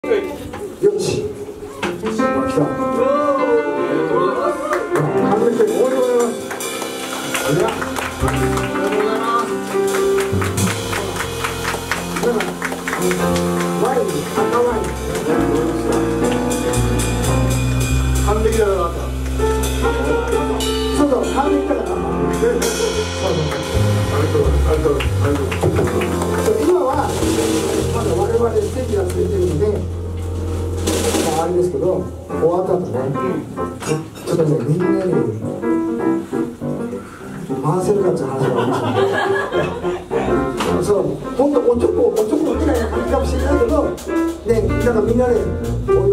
よし。来た。完璧でおめでとうございます。いや。おめでとうございます。だから、ワイン、赤ワイン。完璧だな。そうそう、完璧だから。今はまだ我々席がついてるので、まああれですけど、終わった後ね、ちょっとね、みんなに回せるかっていう話がありましたね。そう、本当おちょこみたいな感じかもしれないけど、ね、なんかみんなで、